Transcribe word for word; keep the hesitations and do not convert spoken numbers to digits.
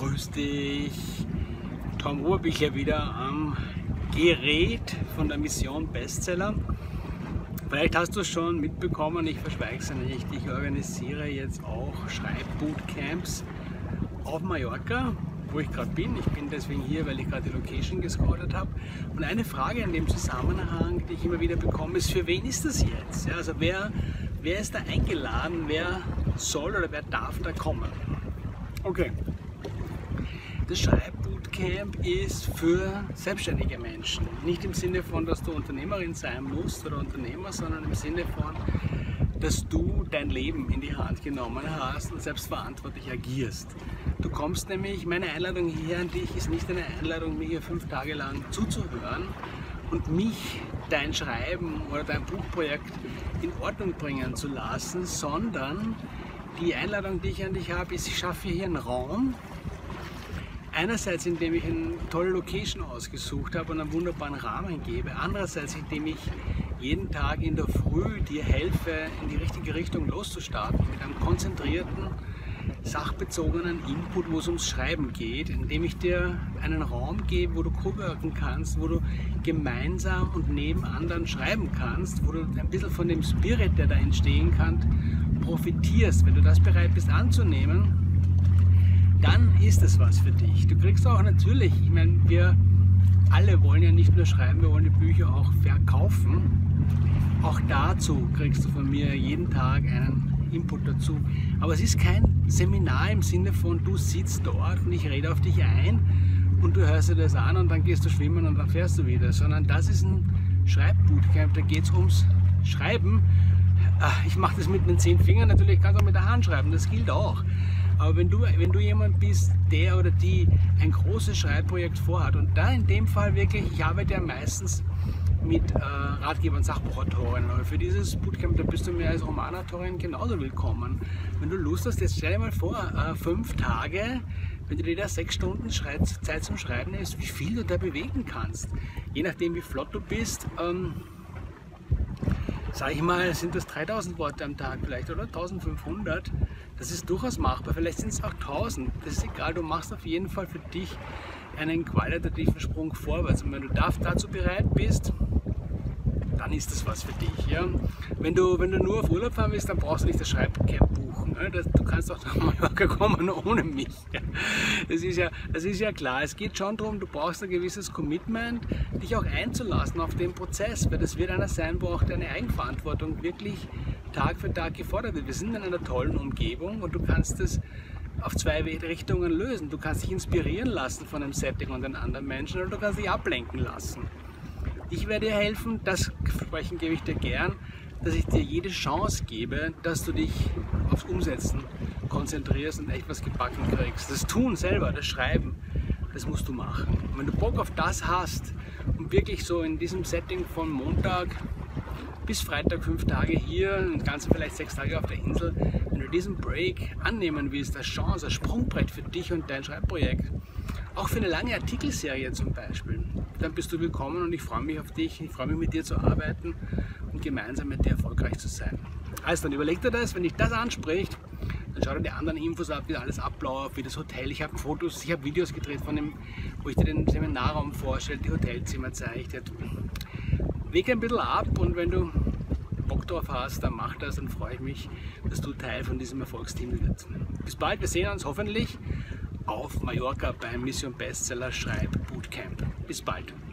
Grüß dich, Tom Urbicher wieder am Gerät von der Mission Bestseller. Vielleicht hast du es schon mitbekommen, ich verschweige es nicht, ich organisiere jetzt auch Schreibbootcamps auf Mallorca, wo ich gerade bin. Ich bin deswegen hier, weil ich gerade die Location gescoutet habe. Und eine Frage in dem Zusammenhang, die ich immer wieder bekomme, ist, für wen ist das jetzt? Ja, also wer, wer ist da eingeladen, wer soll oder wer darf da kommen? Okay. Das Schreibbootcamp ist für selbstständige Menschen. Nicht im Sinne von, dass du Unternehmerin sein musst oder Unternehmer, sondern im Sinne von, dass du dein Leben in die Hand genommen hast und selbstverantwortlich agierst. Du kommst nämlich, meine Einladung hier an dich ist nicht eine Einladung, mir hier fünf Tage lang zuzuhören und mich, dein Schreiben oder dein Buchprojekt in Ordnung bringen zu lassen, sondern die Einladung, die ich an dich habe, ist, ich schaffe hier einen Raum. Einerseits, indem ich eine tolle Location ausgesucht habe und einen wunderbaren Rahmen gebe. Andererseits, indem ich jeden Tag in der Früh dir helfe, in die richtige Richtung loszustarten, mit einem konzentrierten, sachbezogenen Input, wo es ums Schreiben geht, indem ich dir einen Raum gebe, wo du co-worken kannst, wo du gemeinsam und neben anderen schreiben kannst, wo du ein bisschen von dem Spirit, der da entstehen kann, profitierst. Wenn du das bereit bist anzunehmen, dann ist es was für dich. Du kriegst auch natürlich, ich meine, wir alle wollen ja nicht nur schreiben, wir wollen die Bücher auch verkaufen. Auch dazu kriegst du von mir jeden Tag einen Input dazu. Aber es ist kein Seminar im Sinne von, du sitzt dort und ich rede auf dich ein und du hörst dir das an und dann gehst du schwimmen und dann fährst du wieder. Sondern das ist ein Schreibbootcamp, da geht es ums Schreiben. Ich mache das mit den zehn Fingern, natürlich kannst du auch mit der Hand schreiben, das gilt auch. Aber wenn du, wenn du jemand bist, der oder die ein großes Schreibprojekt vorhat und da in dem Fall wirklich, ich arbeite ja meistens mit äh, Ratgebern, Sachbuchautoren, aber für dieses Bootcamp, da bist du mir als Romanautorin genauso willkommen. Wenn du Lust hast, jetzt stell dir mal vor, äh, fünf Tage, wenn du dir da sechs Stunden Zeit zum Schreiben nimmst, wie viel du da bewegen kannst. Je nachdem, wie flott du bist, ähm, sag ich mal, sind das dreitausend Worte am Tag vielleicht oder eintausendfünfhundert. Das ist durchaus machbar, vielleicht sind es auch tausend. Das ist egal, du machst auf jeden Fall für dich einen qualitativen Sprung vorwärts. Und wenn du dazu bereit bist, dann ist das was für dich. Ja? Wenn du, wenn du nur auf Urlaub fahren willst, dann brauchst du nicht das Schreibcamp buchen. Ne? Das, du kannst auch nach Mallorca kommen ohne mich. Ja? Das ist ja, das ist ja klar. Es geht schon darum, du brauchst ein gewisses Commitment, dich auch einzulassen auf den Prozess, weil das wird einer sein, wo auch deine Eigenverantwortung wirklich Tag für Tag gefordert wird. Wir sind in einer tollen Umgebung und du kannst es auf zwei Richtungen lösen. Du kannst dich inspirieren lassen von einem Setting und den anderen Menschen oder du kannst dich ablenken lassen. Ich werde dir helfen, das Versprechen gebe ich dir gern, dass ich dir jede Chance gebe, dass du dich aufs Umsetzen konzentrierst und echt was gebacken kriegst. Das Tun selber, das Schreiben, das musst du machen. Und wenn du Bock auf das hast und wirklich so in diesem Setting von Montag bis Freitag fünf Tage hier und das Ganze vielleicht sechs Tage auf der Insel, wenn du diesen Break annehmen willst, als Chance, als Sprungbrett für dich und dein Schreibprojekt, auch für eine lange Artikelserie zum Beispiel, dann bist du willkommen und ich freue mich auf dich, ich freue mich mit dir zu arbeiten und gemeinsam mit dir erfolgreich zu sein. Also dann überleg dir das, wenn dich das anspricht, dann schau dir die anderen Infos ab, wie alles abläuft, wie das Hotel, ich habe Fotos, ich habe Videos gedreht von dem, wo ich dir den Seminarraum vorstelle, die Hotelzimmer zeige. Weg ein bisschen ab und wenn du Bock drauf hast, dann mach das, dann freue ich mich, dass du Teil von diesem Erfolgsteam wirst. Bis bald, wir sehen uns hoffentlich auf Mallorca beim Mission Bestseller Schreib Bootcamp. Bis bald.